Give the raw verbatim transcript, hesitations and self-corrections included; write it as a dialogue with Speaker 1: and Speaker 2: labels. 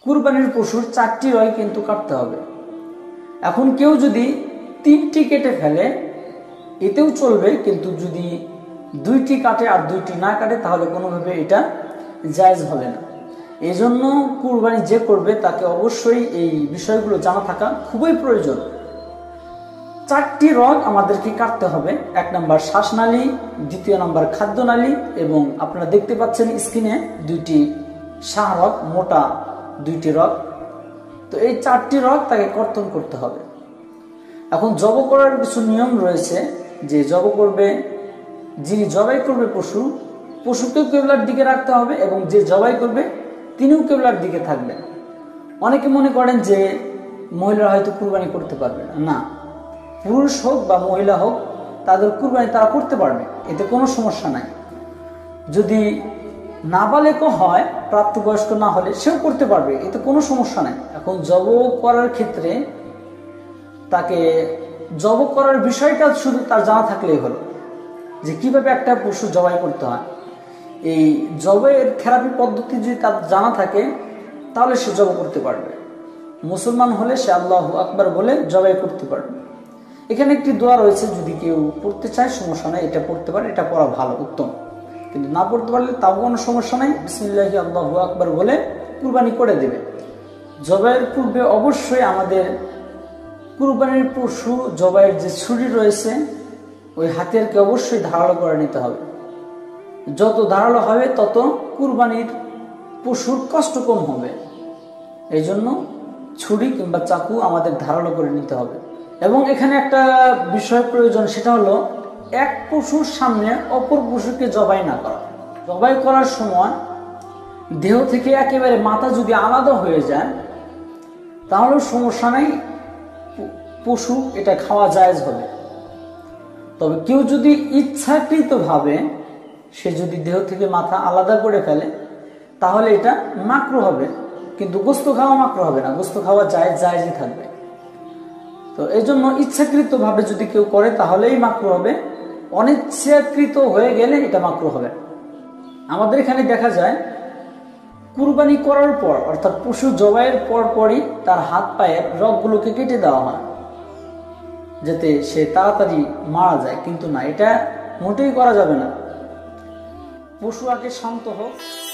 Speaker 1: কুরবানির পশুর চারটি রয় কিন্তু কাটতে হবে। এখন কেউ যদি তিনটি কেটে ফেলে এতেও চলবে, কিন্তু যদি দুইটি কাটে আর দুইটি না কাটে তাহলে কোনোভাবে এটা জায়েজ হবে না। এই জন্য কুরবানি যে করবে তাকে অবশ্যই এই বিষয়গুলো জানা থাকা খুবই প্রয়োজন। চারটি রগ আমাদেরকে কাটতে হবে। এক নম্বর শ্বাসনালী, দ্বিতীয় নম্বর খাদ্যনালী, এবং আপনারা দেখতে পাচ্ছেন স্ক্রিনে দুইটি শাহরগ, মোটা দুইটি রগ। তো এই চারটি রগ তাকে কর্তন করতে হবে। এখন জব করার কিছু নিয়ম রয়েছে, যে জব করবে, যিনি জবাই করবে পশু, পশুকেও কেবলার দিকে রাখতে হবে এবং যে জবাই করবে তিনিও কেবলার দিকে থাকবেন। অনেকে মনে করেন যে মহিলারা হয়তো কুরবানি করতে পারবে না। না, পুরুষ হোক বা মহিলা হোক তাদের কুরবানি তারা করতে পারবে, এতে কোনো সমস্যা নাই। যদি নাবালেকও হয়, প্রাপ্তবয়স্ক না হলে সেও করতে পারবে, এতে কোনো সমস্যা নাই। এখন জব করার ক্ষেত্রে তাকে জব করার বিষয়টা শুধু তার জানা থাকলেই হলো, যে কিভাবে একটা পশু জবাই করতে হয়। এই জবের থেরাপি পদ্ধতি যদি তার জানা থাকে তাহলে সে জব করতে পারবে। মুসলমান হলে সে আল্লাহু আকবার বলে জবাই করতে পারবে। এখানে একটি দোয়া রয়েছে, যদি কেউ পড়তে চায় সমস্যা নাই, এটা পড়তে পারে, এটা পড়া ভালো, উত্তম। কিন্তু না পড়তে পারলে তাও কোনো সমস্যা নাই, বিসমিল্লাহি আল্লাহু আকবার বলে কুরবানি করে দেবে। জবাইয়ের পূর্বে অবশ্যই আমাদের কুরবানির পশু জবাইয়ের যে ছুরি রয়েছে ওই হাতিয়ারকে অবশ্যই ধারালো করে নিতে হবে। যত ধারালো হবে তত কুরবানির পশুর কষ্ট কম হবে। এই জন্য ছুরি কিংবা চাকু আমাদের ধারালো করে নিতে হবে। এবং এখানে একটা বিষয় প্রয়োজন, সেটা হলো এক পশুর সামনে অপর পশুকে জবাই না করা। জবাই করার সময় দেহ থেকে একেবারে মাথা যদি আলাদা হয়ে যায় তাহলে সমস্যা নেই, পশু এটা খাওয়া জায়েজ হবে। তবে কেউ যদি ইচ্ছাকৃতভাবে সে যদি দেহ থেকে মাথা আলাদা করে ফেলে তাহলে এটা মাকরু হবে, কিন্তু গোস্ত খাওয়া মাকরু হবে না, গোস্ত খাওয়া জায়েজ জায়েজই থাকবে। তো এই জন্য ইচ্ছাকৃতভাবে যদি কেউ করে তাহলেই মাকরু হবে, অনিচ্ছাকৃত হয়ে গেলে এটা মাকরু হবে। আমাদের এখানে দেখা যায় কুরবানি করার পর, অর্থাৎ পশু জবাইয়ের পর পরই তার হাত পায়ের রগগুলোকে কেটে দেওয়া হয় যাতে সে তাড়াতাড়ি মারা যায়, কিন্তু না, এটা মোটেই করা যাবে না। পশু আগে শান্ত হোক।